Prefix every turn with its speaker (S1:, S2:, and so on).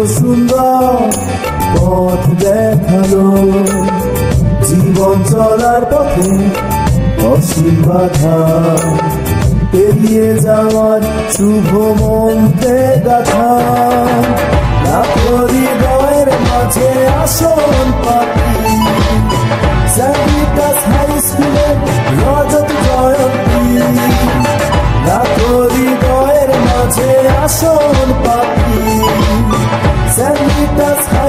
S1: সুন্দর পথ দেখালো, জীবন চলার পথে অসীম বাধা পেরিয়ে যাওয়ার শুভ মন্ত্রে গাথা। হৃদয়ের মাঝে আসন পাখি সেন্ট হাই স্কুলের রজত জয়ন্তী। হৃদয়ের মাঝে আসন পাখি সেন্ট